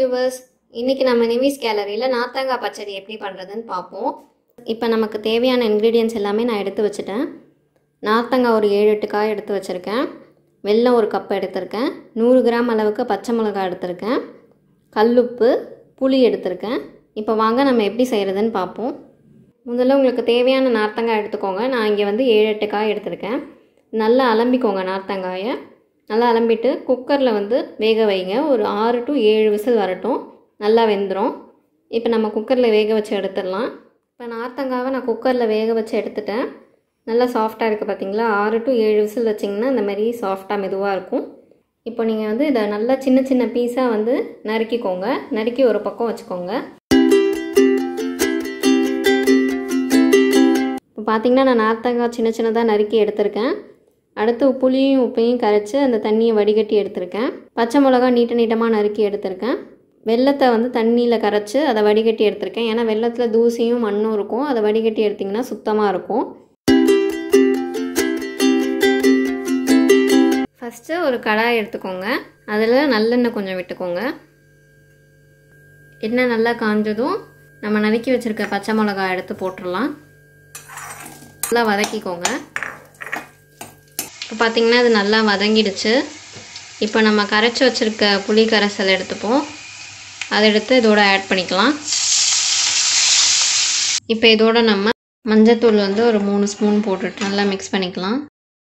Viewers, இன்னைக்கு நம்ம நிவிஸ் கேலரியில் நார்த்தங்காய் பச்சடி எப்படி பண்ணுறதுன்னு பார்ப்போம். இப்போ நமக்கு தேவையான இன்க்ரீடியன்ஸ் எல்லாமே நான் எடுத்து வச்சுட்டேன். நார்த்தங்காய் ஒரு 7-8 காய் எடுத்து வச்சுருக்கேன். வெல்லம் ஒரு கப் எடுத்திருக்கேன். 100 கிராம் அளவுக்கு பச்சை மிளகாய் எடுத்திருக்கேன். கல்லுப்பு, புளி எடுத்திருக்கேன். இப்போ வாங்க நம்ம எப்படி செய்கிறதுன்னு பார்ப்போம். முதல்ல உங்களுக்கு தேவையான நார்த்தங்காய் எடுத்துக்கோங்க. நான் இங்கே வந்து 7-8 காய் எடுத்திருக்கேன். நல்லா அலம்பிக்கோங்க. நார்த்தங்காயை நல்லா அலம்பிட்டு குக்கரில் வந்து வேக வைங்க. ஒரு 6 to 7 விசில் வரட்டும். நல்லா வெந்துடும். இப்போ நம்ம குக்கரில் வேக வச்சு எடுத்துடலாம். இப்போ நார்த்தங்காவை நான் குக்கரில் வேக வச்சு எடுத்துட்டேன். நல்லா சாஃப்டாக இருக்குது பார்த்தீங்களா? 6 to 7 விசில் வச்சிங்கன்னா இந்த மாதிரி சாஃப்டாக மெதுவாக இருக்கும். இப்போ நீங்கள் வந்து இதை நல்லா சின்ன சின்ன பீஸாக வந்து நறுக்கிக்கோங்க. நறுக்கி ஒரு பக்கம் வச்சுக்கோங்க. இப்போ பார்த்தீங்கன்னா நான் நார்த்தங்காய் சின்ன சின்னதாக நறுக்கி எடுத்திருக்கேன். அடுத்து புளியும் உப்பையும் கரைச்சி அந்த தண்ணியை வடிகட்டி எடுத்திருக்கேன். பச்சை மிளகா நீட்டமாக நறுக்கி எடுத்திருக்கேன். வெல்லத்தை வந்து தண்ணியில் கரைச்சி அதை வடிகட்டி எடுத்திருக்கேன். ஏன்னா வெல்லத்தில் தூசியும் மண்ணும் இருக்கும். அதை வடிகட்டி எடுத்திங்கன்னா சுத்தமாக இருக்கும். ஃபஸ்ட்டு ஒரு கடாய் எடுத்துக்கோங்க. அதில் நல்லெண்ணெய் கொஞ்சம் விட்டுக்கோங்க. எண்ணெய் நல்லா காஞ்சதும் நம்ம நறுக்கி வச்சுருக்க பச்சை மிளகாய் எடுத்து போட்டுடலாம். நல்லா வதக்கிக்கோங்க. இப்போ பார்த்திங்கன்னா இது நல்லா வதங்கிடுச்சு. இப்போ நம்ம கரைச்சி வச்சுருக்க புளி கரைசல் எடுத்துப்போம். அதை எடுத்து இதோட ஆட் பண்ணிக்கலாம். இப்போ இதோட நம்ம மஞ்சத்தூள் வந்து ஒரு 3 ஸ்பூன் போட்டுட்டு நல்லா மிக்ஸ் பண்ணிக்கலாம்.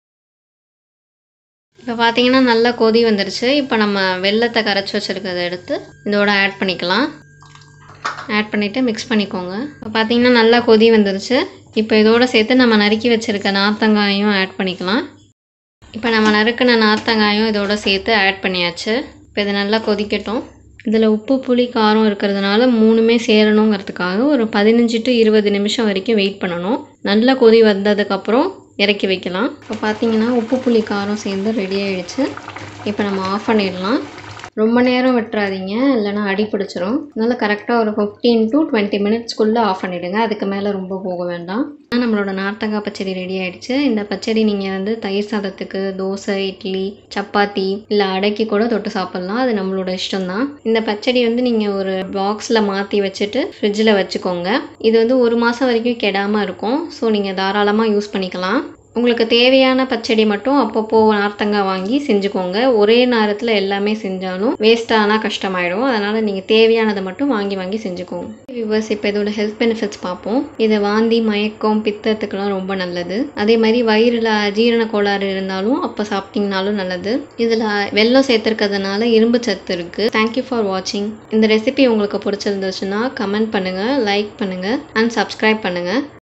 இப்போ பார்த்திங்கன்னா நல்லா கொதி வந்துடுச்சு. இப்போ நம்ம வெல்லத்தை கரைச்சி வச்சுருக்கிறத எடுத்து இதோட ஆட் பண்ணிக்கலாம். ஆட் பண்ணிவிட்டு மிக்ஸ் பண்ணிக்கோங்க. இப்போ பார்த்திங்கன்னா நல்லா கொதி வந்துடுச்சு. இப்போ இதோட சேர்த்து நம்ம நறுக்கி வச்சுருக்க நார்த்தங்காயும் ஆட் பண்ணிக்கலாம். இப்போ நம்ம நறுக்கின நார்த்தங்காயும் இதோட சேர்த்து ஆட் பண்ணியாச்சு. இப்போ இது நல்லா கொதிக்கட்டும். இதில் உப்பு புளி காரம் இருக்கிறதுனால 3மே சேரணுங்கிறதுக்காக ஒரு 15 to 20 நிமிஷம் வரைக்கும் வெயிட் பண்ணணும். நல்லா கொதி வந்ததுக்கப்புறம் இறக்கி வைக்கலாம். இப்போ பார்த்தீங்கன்னா உப்பு புளி காரம் சேர்ந்து ரெடி ஆகிடுச்சு. இப்போ நம்ம ஆஃப் பண்ணிடலாம். ரொம்ப நேரம் விட்டுறாதீங்க, இல்லைனா அடி பிடிச்சிரும். அதனால் கரெக்டாக ஒரு 15 to 20 மினிட்ஸ்க்குள்ளே ஆஃப் பண்ணிவிடுங்க. அதுக்கு மேலே ரொம்ப போக வேண்டாம். நம்மளோட நார்த்தங்காய் பச்சடி ரெடி ஆகிடுச்சு. இந்த பச்சடி நீங்கள் வந்து தயிர் சாதத்துக்கு, தோசை, இட்லி, சப்பாத்தி இல்லை அடைக்கி கூட தொட்டு சாப்பிட்லாம். அது நம்மளோட இஷ்டம்தான். இந்த பச்சடி வந்து நீங்கள் ஒரு பாக்ஸில் மாற்றி வச்சுட்டு ஃப்ரிட்ஜில் வச்சுக்கோங்க. இது வந்து 1 மாதம் வரைக்கும் கெடாமல் இருக்கும். ஸோ நீங்கள் தாராளமாக யூஸ் பண்ணிக்கலாம். உங்களுக்கு தேவையான பச்சடி மட்டும் அப்பப்போ நார்த்தங்காய் வாங்கி செஞ்சுக்கோங்க. ஒரே நேரத்தில் எல்லாமே செஞ்சாலும் வேஸ்ட்டானால் கஷ்டமாயிடும். அதனால் நீங்கள் தேவையானதை மட்டும் வாங்கி செஞ்சுக்கோங்க. வியூவர்ஸ், இப்போ இதோட ஹெல்த் பெனிஃபிட்ஸ் பார்ப்போம். இது வாந்தி, மயக்கம், பித்தத்துக்கெல்லாம் ரொம்ப நல்லது. அதே மாதிரி வயிறில் ஜீரண கோளாறு இருந்தாலும் அப்போ சாப்பிட்டிங்கனாலும் நல்லது. இதில் வெல்லம் சேர்த்துருக்கிறதுனால இரும்பு சத்து இருக்குது. தேங்க்யூ ஃபார் வாட்சிங். இந்த ரெசிபி உங்களுக்கு பிடிச்சிருந்துச்சுன்னா கமெண்ட் பண்ணுங்கள், லைக் பண்ணுங்கள் அண்ட் சப்ஸ்கிரைப் பண்ணுங்கள்.